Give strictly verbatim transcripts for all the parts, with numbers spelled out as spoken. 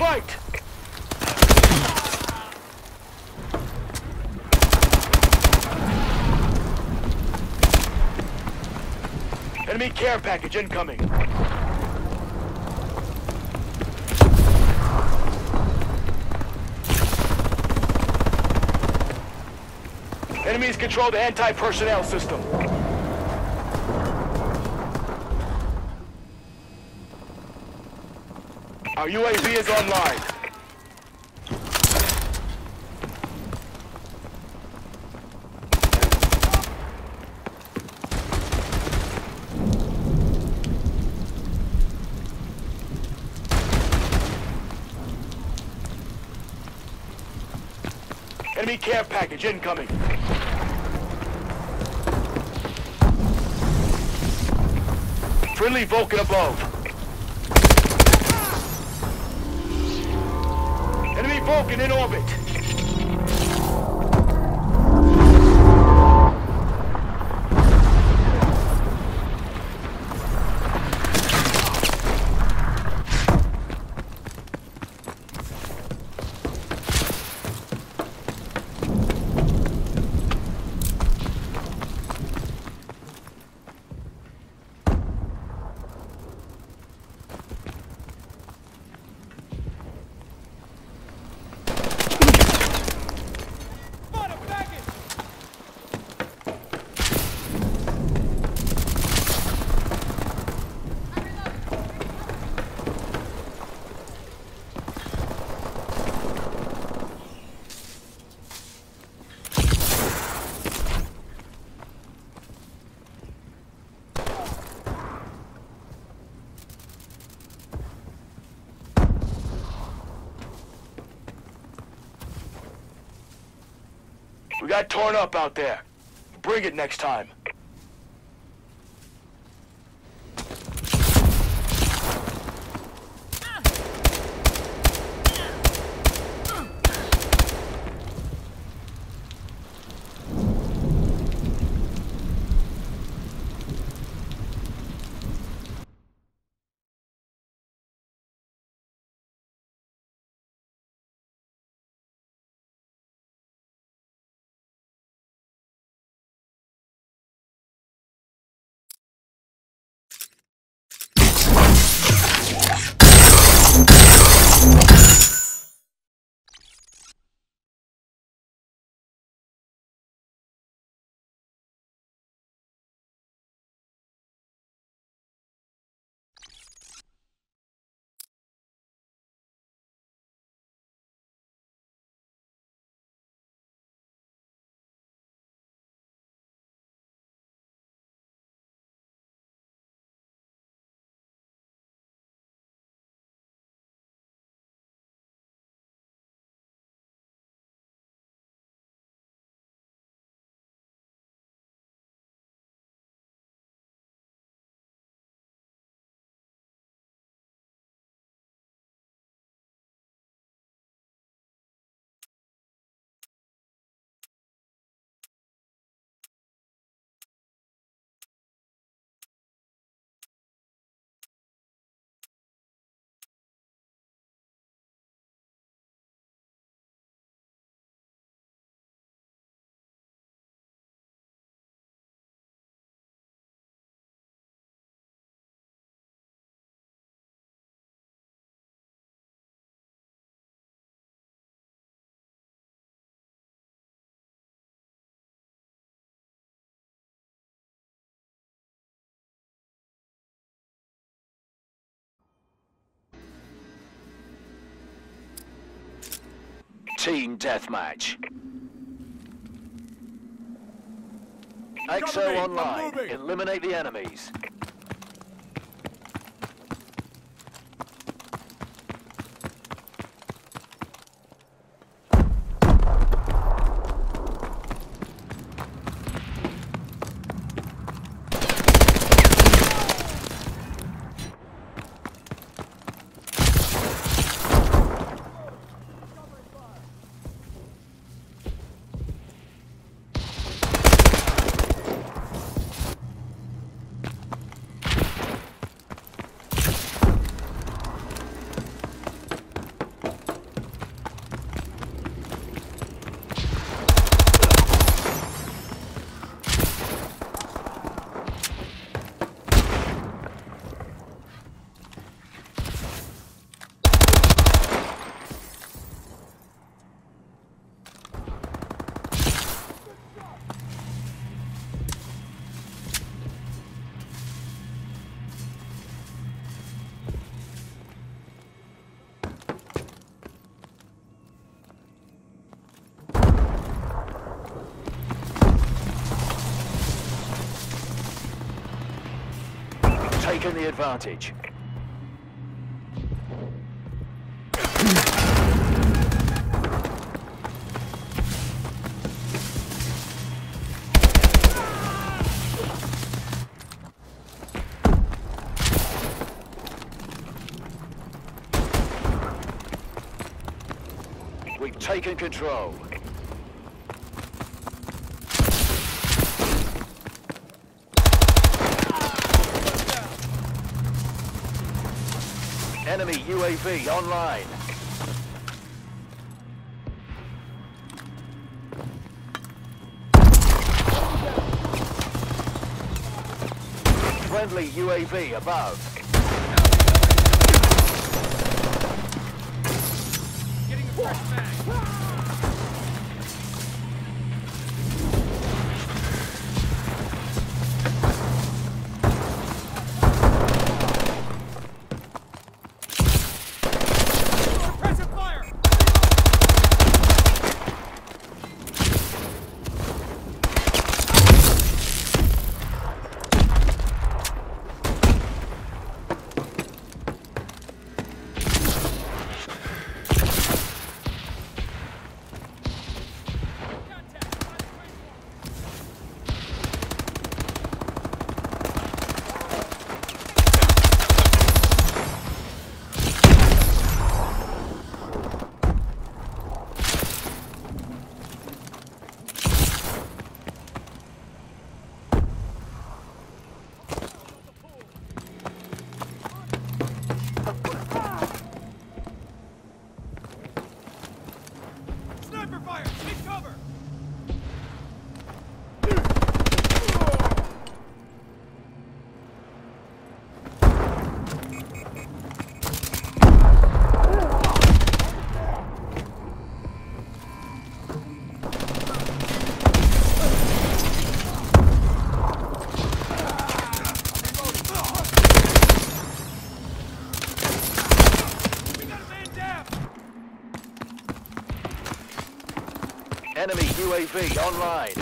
right! Enemy care package incoming. Enemies control the anti-personnel system. Our U A V is online. Enemy care package incoming. Friendly Vulcan above. Enemy Vulcan in orbit. We got torn up out there. Bring it next time. Team deathmatch. X O online. Eliminate the enemies. taken the advantage. We've taken control. Enemy U A V online. Friendly U A V above. Getting a fresh mag. Sniper fire! Take cover! Enemy U A V online.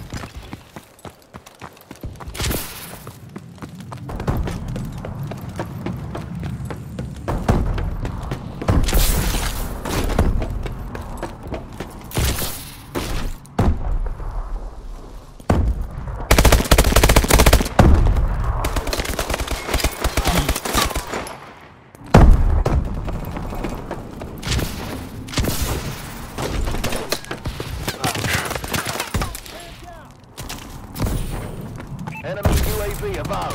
Enemy U A V above.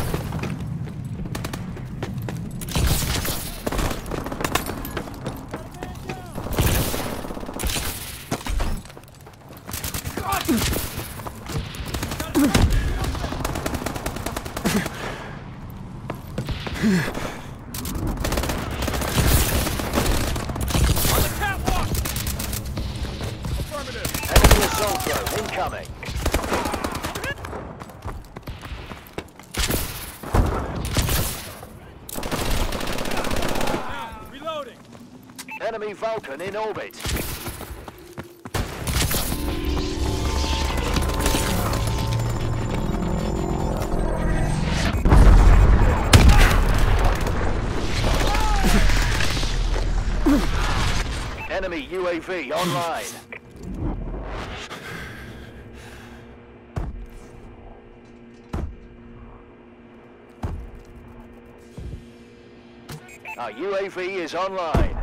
On the catwalk! Affirmative. Enemy assault drone incoming. Reloading. Enemy Vulcan in orbit. Enemy U A V online. Our U A V is online.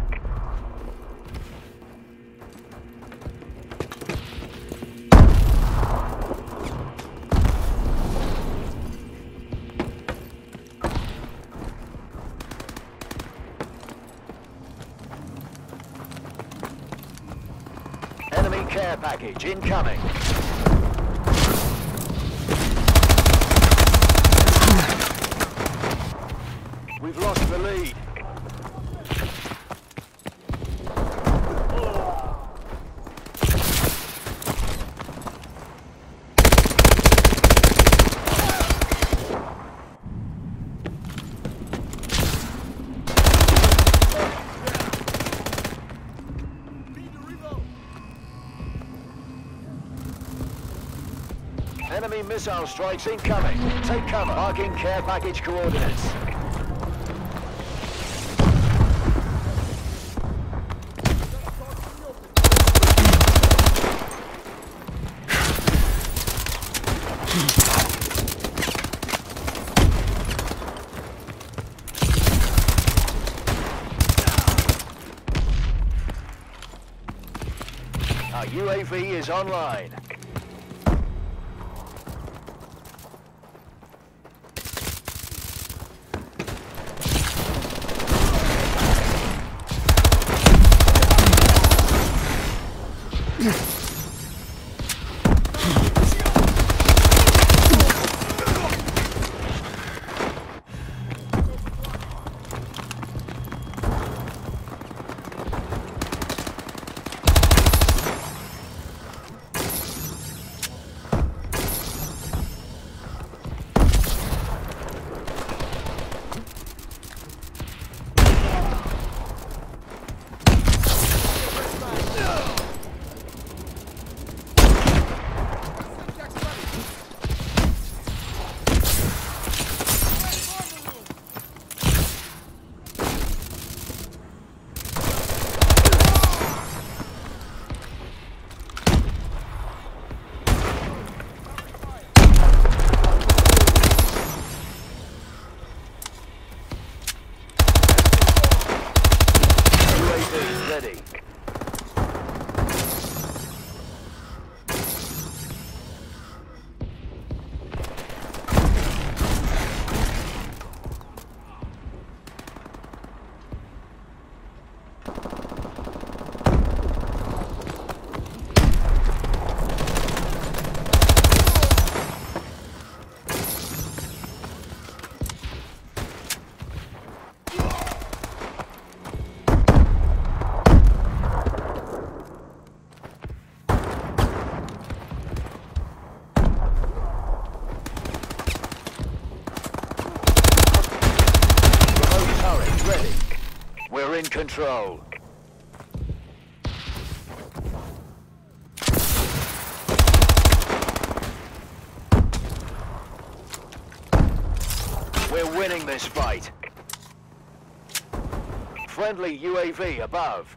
Enemy care package incoming. We've lost the lead. Enemy missile strikes incoming. Take cover. Marking care package coordinates. Our U A V is online. Ready. We're in control. We're winning this fight. Friendly U A V above.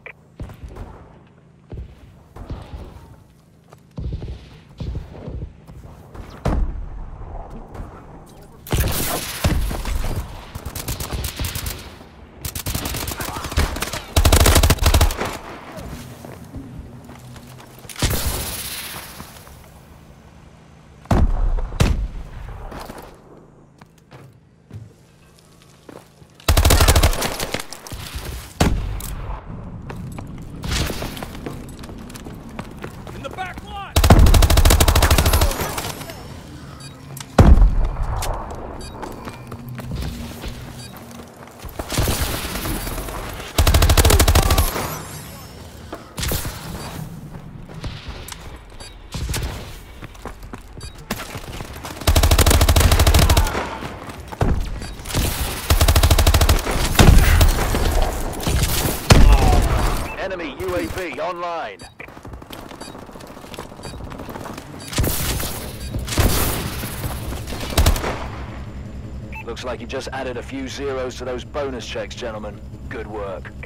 In the back line! Enemy U A V online. Looks like you just added a few zeros to those bonus checks, gentlemen. Good work.